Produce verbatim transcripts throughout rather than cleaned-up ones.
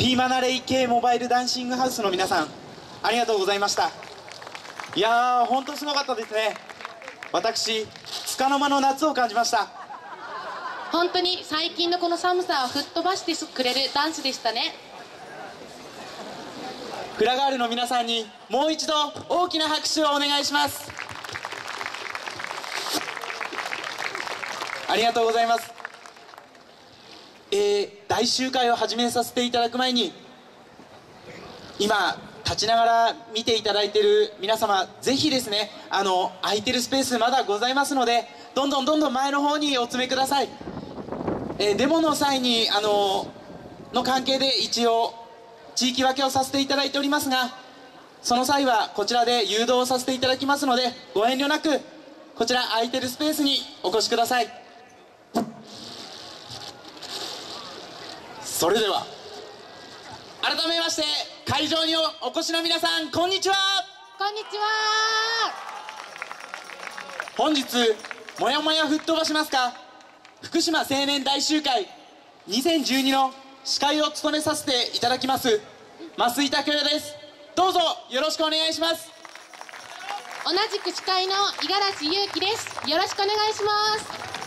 ピーマナレイ系モバイルダンシングハウスの皆さん、ありがとうございました。いやー、ほんとすごかったですね。私、束の間の夏を感じました。 本当に最近のこの寒さを吹っ飛ばしてくれるダンスでしたね。 フラガールの皆さんにもう一度大きな拍手をお願いします。ありがとうございます。えー、大集会を始めさせていただく前に、今立ちながら見ていただいている皆様、ぜひですね、あの空いてるスペースまだございますので、どんどんどんどん前の方にお詰めください。えー、デモの際にあのの関係で一応地域分けをさせていただいておりますが、その際はこちらで誘導させていただきますので、ご遠慮なくこちら空いてるスペースにお越しください。それでは改めまして、会場にお越しの皆さん、こんにちは。 こんにちは。 本日もやもや吹っ飛ばしますか福島青年大集会にせんじゅうにの司会を務めさせていただきます増井拓也です。どうぞよろしくお願いします。 同じく司会の五十嵐優希です。よろしくお願いします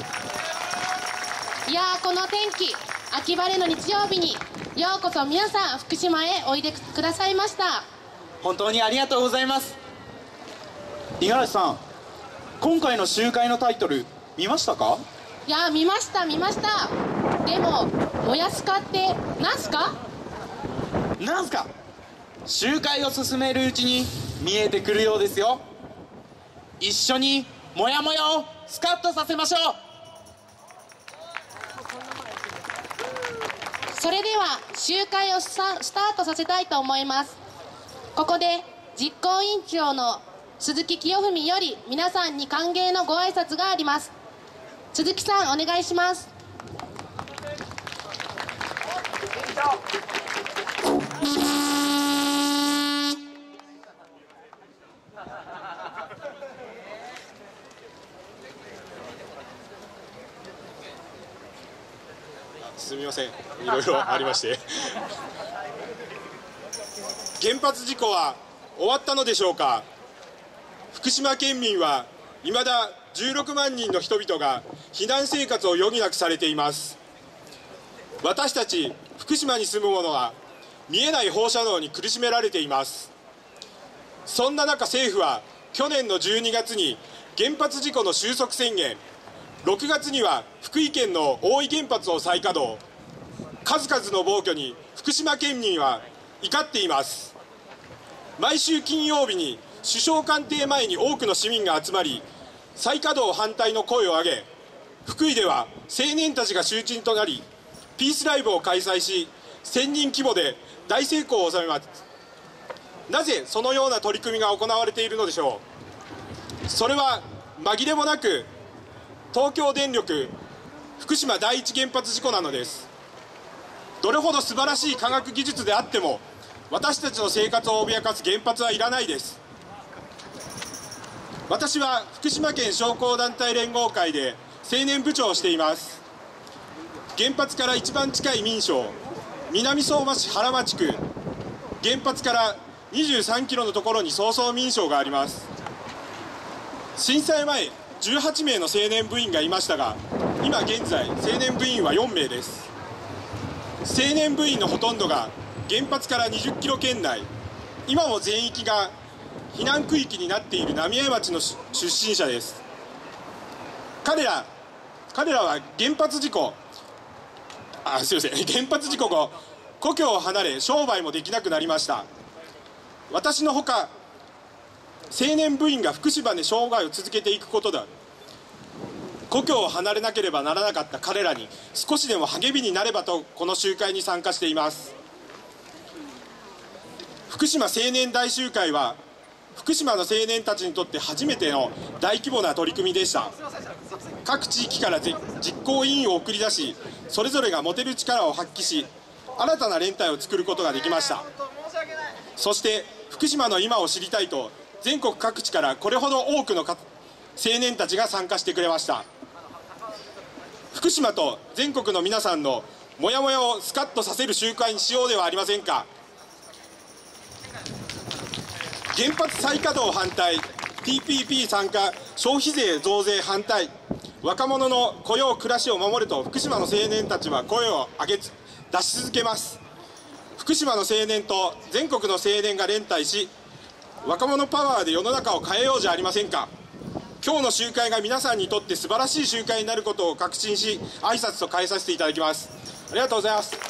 。いやー、この天気、秋晴れの日曜日にようこそ皆さん福島へおいでくださいました。 本当にありがとうございます。五十嵐さん、今回の集会のタイトル見ましたか？ いやー、見ました見ました。でももやすかってなんすか？ なんすか？集会を進めるうちに見えてくるようですよ。一緒にもやもやをスカッとさせましょう。 それでは集会をスタスタートさせたいと思います。ここで実行委員長の鈴木清文より皆さんに歓迎のご挨拶があります。鈴木さん、お願いします。 すみません、いろいろありまして原発事故は終わったのでしょうか。福島県民はいまだじゅうろくまんにんの人々が避難生活を余儀なくされています。私たち福島に住む者は見えない放射能に苦しめられています。そんな中、政府は去年のじゅうにがつに原発事故の収束宣言、ろくがつには福井県の大井原発を再稼働、数々の暴挙に福島県民は怒っています。毎週金曜日に首相官邸前に多くの市民が集まり、再稼働反対の声を上げ、福井では青年たちが集中となりピースライブを開催し、せんにん規模で大成功を収めます。なぜそのような取り組みが行われているのでしょう。それは紛れもなく東京電力福島第一原発事故なのです。どれほど素晴らしい科学技術であっても私たちの生活を脅かす原発はいらないです。私は福島県商工団体連合会で青年部長をしています。原発から一番近い民省南相馬市原町区、原発からにじゅうさんキロのところに早々民省があります。震災前じゅうはちめいの青年部員がいましたが、今現在青年部員はよんめいです。青年部員のほとんどが原発からにじゅっキロ圏内、今も全域が避難区域になっている浪江町の出身者です。彼ら彼らは原発事故あすいません原発事故後故郷を離れ商売もできなくなりました。私のほか青年部員が福島で生涯を続けていくことだ。故郷を離れなければならなかった彼らに少しでも励みになればとこの集会に参加しています。福島青年大集会は福島の青年たちにとって初めての大規模な取り組みでした。各地域から実行委員を送り出し、それぞれが持てる力を発揮し新たな連帯を作ることができました。そして福島の今を知りたいと全国各地からこれほど多くの青年たちが参加してくれました。福島と全国の皆さんのモヤモヤをスカッとさせる集会にしようではありませんか。原発再稼働反対、 ティーピーピー 参加、消費税増税反対、若者の雇用暮らしを守ると福島の青年たちは声を上げ出し続けます。福島の青年と全国の青年が連帯し、若者パワーで世の中を変えようじゃありませんか。今日の集会が皆さんにとって素晴らしい集会になることを確信し、挨拶と変えさせていただきます。ありがとうございます。